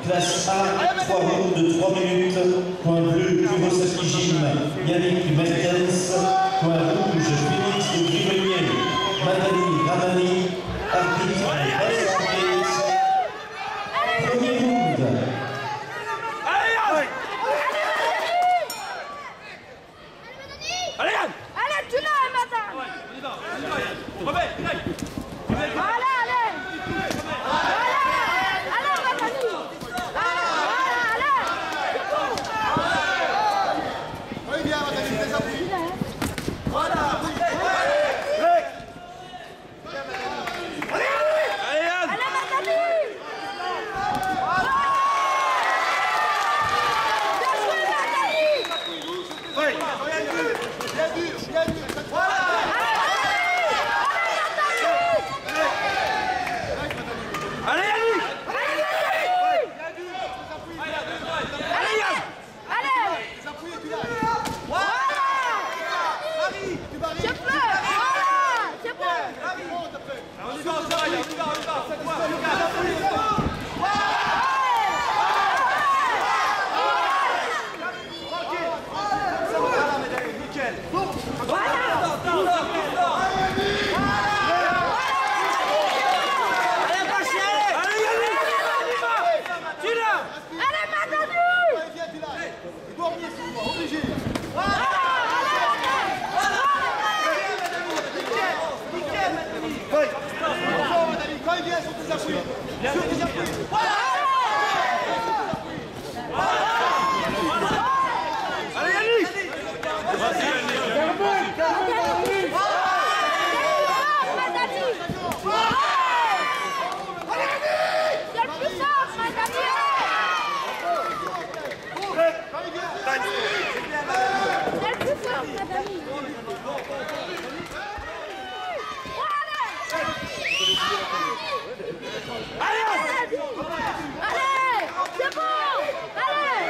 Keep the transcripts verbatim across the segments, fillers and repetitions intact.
Classe A, trois rounds de trois minutes. Point bleu, Kurosaki Jim, Yannick Mertens. Point rouge, Félix de Grivenier, Madani Ramani, arbitre Vincent. Premier round. Allez Yann! Allez, tu l'as, madame! On y va, on y va Yann! Remets, allez! Allez, allez! Allez, allez, madame! Allez, allez! Oui, bien, madame, les appuis. Voilà! Allez Yann! Allez, madame! Bien joué, madame! Oui! Bien dur, bien dur. Voilà! Allez Yannick! Allez, Yann! Allez! Les appuis et tu l'as. Voilà! Marie, tu vas C'est bleu! Voilà! C'est bleu! On y va, on y va, on y va, on y va! Voilà, mesdames, nickel. Allez, madame! Allez, viens, tu l'as. Il doit revenir sur toi, obligé. Bravo, madame, quand il vient sur tes appuis. Sur tes appuis. Allez Yannick! Allez, c'est bon. Allez.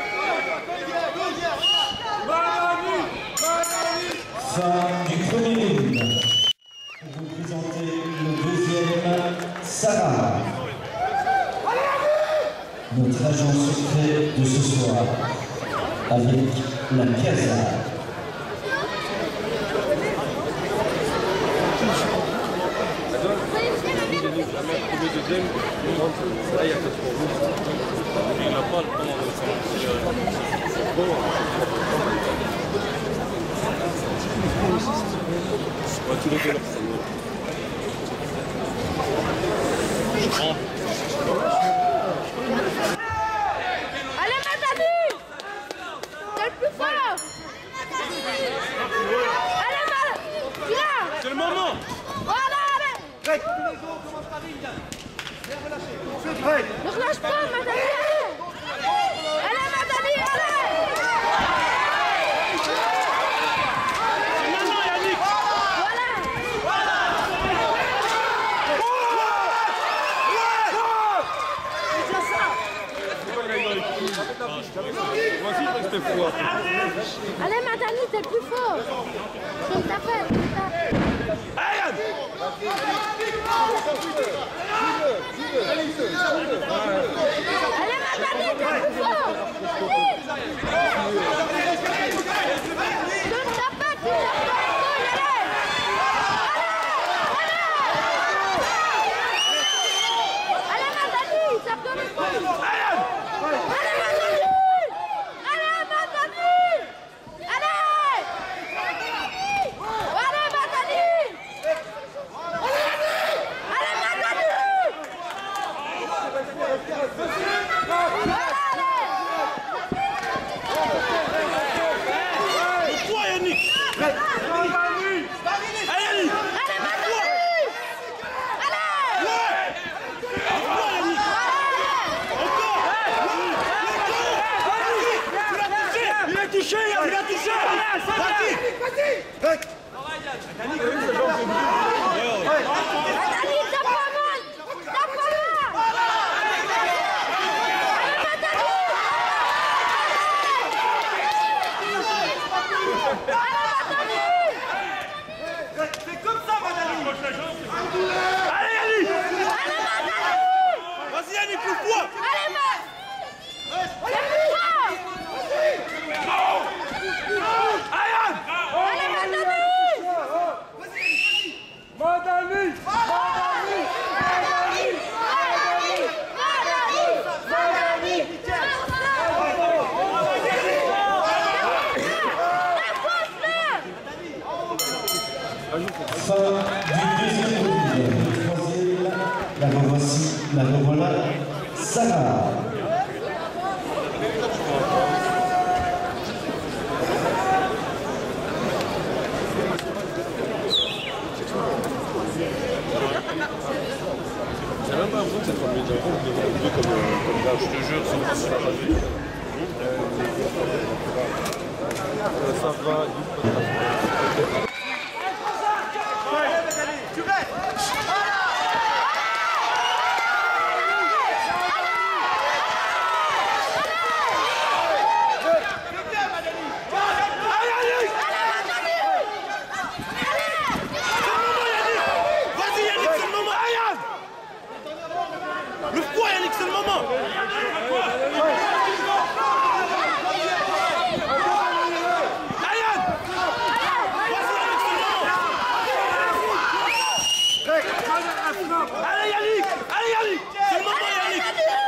Fin du premier round. Pour vous présenter le deuxième, Sarah. Notre agent secret de ce soir, avec la Casa. Deuxième, là il y a que trois roues. Il n'a pas le temps de s'en bon. Ouais, tous les deux là. Je prends. Allez, Madani! C'est le plus fort! Allez, Madani! Viens! C'est le moment! Voilà, allez! Tous les autres commencent par ligne. Viens relâcher. Ne relâche pas, Madani! Allez! Allez, Madani, allez! Maintenant Yannick! Voilà! Voici parce que c'était froid. Allez, Madani, t'es le plus fort! Comme t'as fait, comme t'as... Allez Yann! Allez, Madani, t'es le plus fort! Comme t'as fait, tu t'as fait, allez! Allez, Madani, ça peut le faire! Allez, Madani! Allez, Madani! Allez! Allez, Madani! Allez, Madani! Le trois Yannick! Allez Yannick! Allez, Madani! Allez! Encore Yannick! Encore! Il a touché! Il a touché! Madani, t'as pas mal! T'as pas mal! Allez, Madani! Allez, Madani! C'est comme ça, madame. Allez Yannick! Allez, Madani! Vas-y Yannick, le poids! Allez, Madani! La revoici, la revoilà, Sarah. J'ai même pas l'impression que c'est comme les Japon, on devrait jouer comme, comme là, je te jure, c'est une sur la revue. Ça va, Tu mets. le poids Yannick, c'est le moment. Allez Yannick, allez Yannick, c'est le moment Yannick.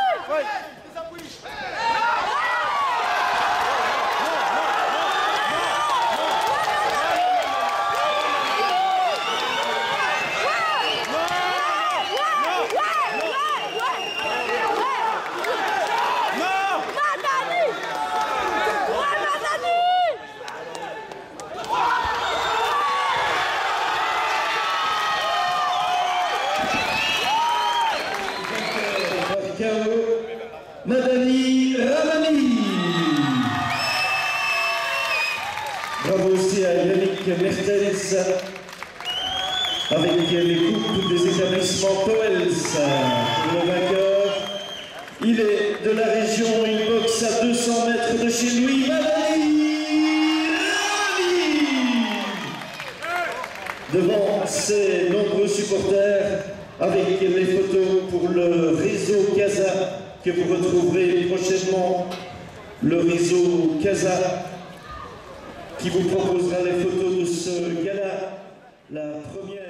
Madani Ramani. Bravo aussi à Yannick Mertens avec les coupes des établissements Powells. Le vainqueur, il est de la région, il boxe à deux cents mètres de chez lui, Madani Ramani. Devant ses nombreux supporters, avec les photos pour le réseau Casa que vous retrouverez prochainement, le réseau Casa qui vous proposera les photos de ce gala, la première.